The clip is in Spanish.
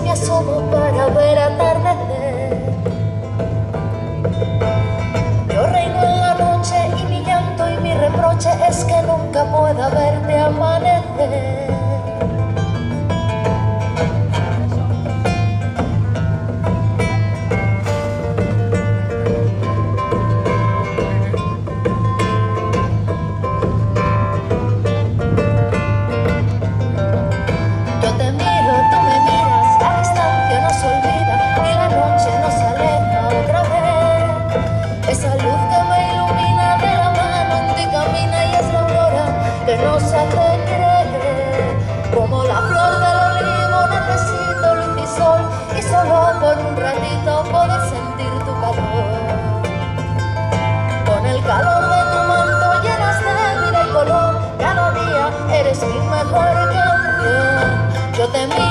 me asomo para ver atardecer. Yo reino en la noche y mi llanto y mi reproche es que nunca pueda verte amanecer. Esa luz que me ilumina de la mano en ti camina y es la aurora que nos hace creer. Como la flor del olivo necesito luz y sol y solo por un ratito poder sentir tu calor. Con el calor de tu manto llenas de vida y color, cada día eres mi mejor canción. Yo te miro